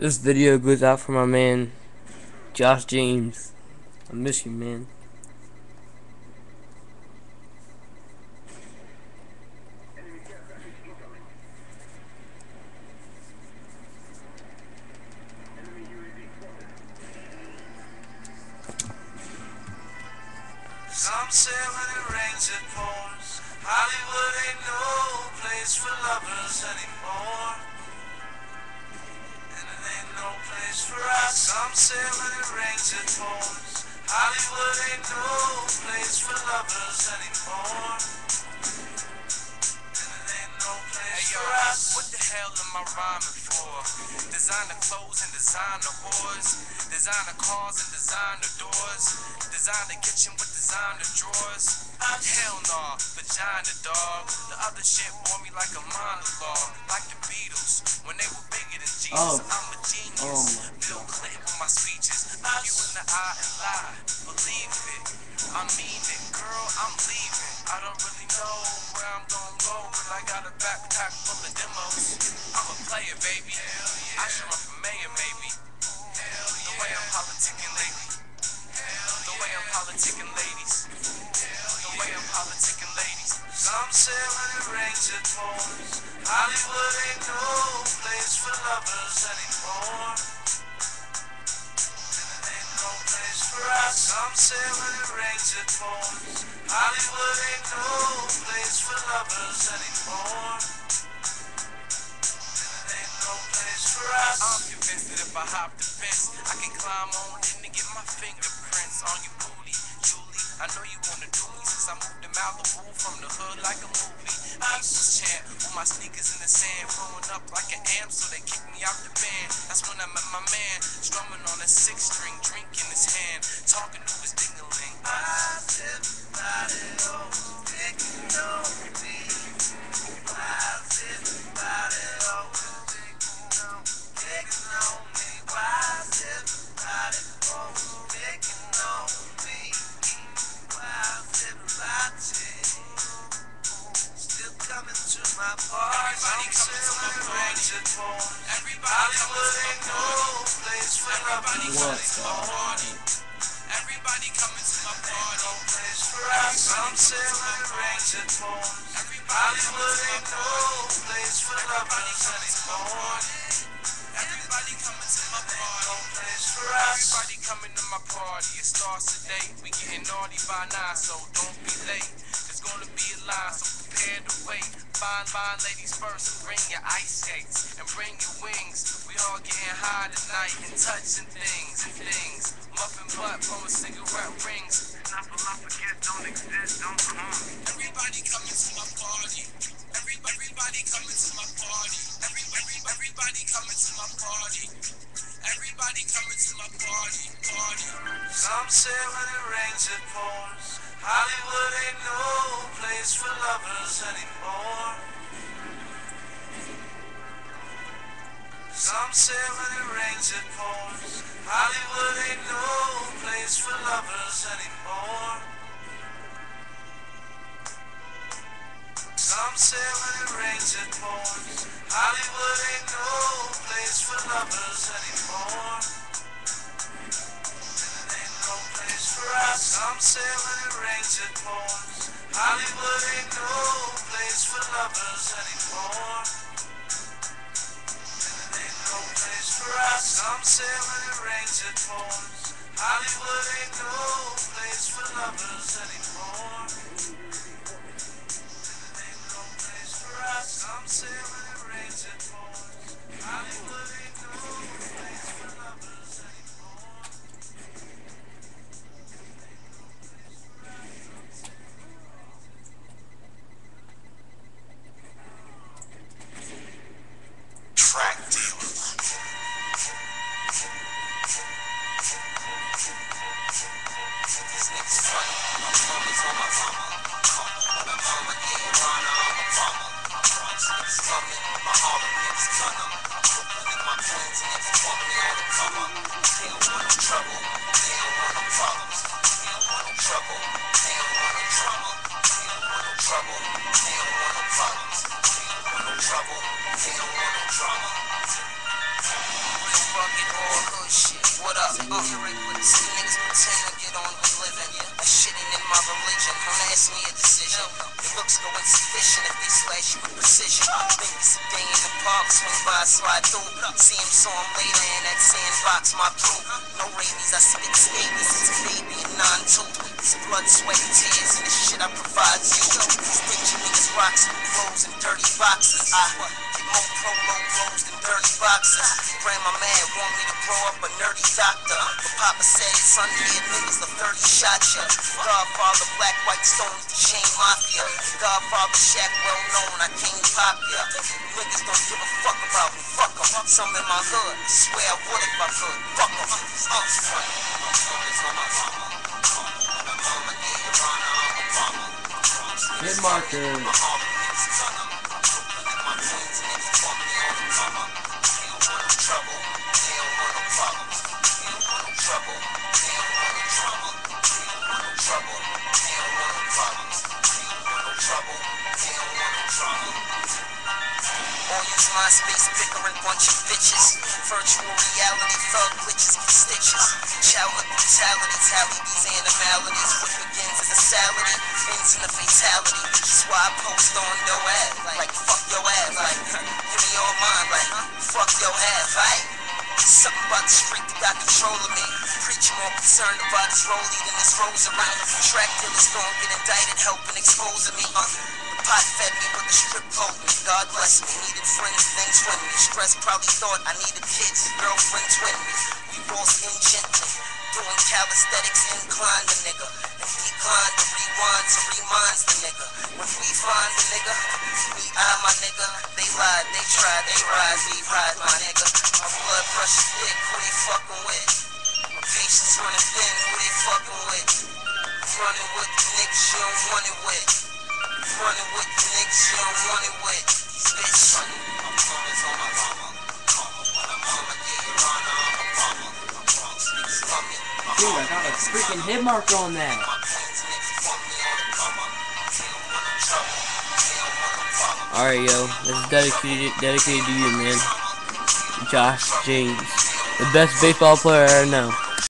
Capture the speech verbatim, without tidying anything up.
This video goes out for my man, Josh James. I miss you, man. Some say when it rains it pours. Hollywood ain't no place for lovers anymore, and it ain't no place for us. Some say when it rains it pours. Hollywood ain't no place for lovers anymore, and it ain't no place hey, yo, for us. What the hell am I rhyming for? Designer clothes and designer whores, designer cars and designer doors, designer kitchen with designer drawers. Hell nah, vagina dog. The other shit bore me like a monologue, like the Beatles when they were bigger than Jesus. Oh. I'm a genius, oh Bill Clinton with my speeches. Look you in the eye and lie, believe it. I mean it, girl, I'm leaving. I don't really know where I'm gonna go, but I got a backpack full of demos. I'm a player, baby. Hell yeah. I should run for mayor, maybe. Hell the yeah. way I'm politicking lately. Hell the yeah. way I'm politicking ladies. The way I'm politicking ladies. Some say when it rains it pours. Hollywood ain't no place for lovers anymore, and it ain't no place for us. Some say when it rains it pours. Hollywood ain't no place for lovers anymore, and it ain't no place for us. I'm convinced that if I hop the fence, I can climb on in and get my fingerprints on your booty, Julie. I know you wanna do me since I moved to Malibu from the hood like a movie. People's champ with my sneakers in the sand, blowing up like an amp, so they kicked me out the band. That's when I met my man, strumming on a six string, drink in his hand, talking to his ding-a-ling. I said everybody always taking on me. Why is everybody always taking on, taking on me? Why is everybody always taking on me? Still coming to my party. Everybody coming to my party. Everybody Hollywood ain't no place for everybody coming to my party. Everybody coming to my party. No place for us. Some say when it rains it pours. Hollywood ain't no place for lovers anymore. Everybody coming to my party. No place for us. Everybody coming to my party. It starts today. We getting naughty by nine, so don't be late. There's gonna be a line, so prepare to wait. Fine, fine ladies first. Bring your ice skates and bring your wings. We all getting high tonight and touching things and things. Muffin butt, blowing cigarette rings. Nothing I forget don't exist. Don't come. Everybody coming to my party. Every, everybody coming to my party. Every, every, everybody coming to my party. Everybody coming to my party, party. Some say when it rains it pours. Hollywood ain't no place for lovers anymore. Some say when it rains it pours. Hollywood ain't no place for lovers anymore. Some say when it rains it pours. Hollywood ain't no place for lovers anymore, and it ain't no place for us. Some say when it rains it pours. Hollywood ain't no place for lovers anymore, and it ain't no place for us. Some say when it rains it pours. Hollywood ain't no place for lovers anymore. Some say when it rains it pours. Hollywood ain't no place for lovers anymore. Track dealer. This nigga's funny. My mama's on my mama. My mama getting run on my mama. My heart is gun 'em. hood shit. What up? Uh, see niggas pretend to get on with living. That shit ain't in my religion. Don't ask me a decision. Your looks go insufficient if they slash you with precision. Think it's a day in the park, swing by, slide through. See him, saw him later in that sandbox, my crew. No rabies, I see the scabies. It's a baby and nine two. It's blood, sweat, and tears, and the shit I provide you. These dingy niggas rocks, clothes, and dirty boxes. I get more prolo clothes than dirty boxes. Grandma mad, want me to grow up a nerdy doctor. But Papa said, son, here niggas the thirty shot ya. Godfather, black, white stones, the chain mafia. Godfather, Shaq, well known, I came pop ya. Niggas don't give a fuck about me, fuck em. Some in my hood, I swear I would if I could. Fuck em. Uh, Hit marker. MySpace bickering bunch of bitches. Virtual reality thug glitches and stitches. Childhood brutality, tally these animalities. What begins as a salady, ends in a fatality. That's why I post on your ass. Like, fuck your ass. Like, give me all mine. Like, fuck your ass. Right? Something about the street that got control of me. Preacher more concerned about his rollie than his rosary. Track dealers don't get indicted, helping exposing me. Uh, Pot fed me with the strip potent. God bless me. Needed friends, things with me. Stress probably thought I needed kids. Girlfriends with me. We roll skin gently. Doing calisthenics, incline the nigga. And decline to rewind to reminds the nigga. When we find the nigga, we eye my nigga. They lied, they tried, they ride, we ride my nigga. My blood pressure thick, who they fucking with? My patience running thin, who they fucking with? Running with the niggas you don't want it with. Running with the niggas you don't want it with. Bitch. Dude, I got a freaking hit marker on that. Alright, yo. This is dedicated, dedicated to you, man. Josh James. The best baseball player I know.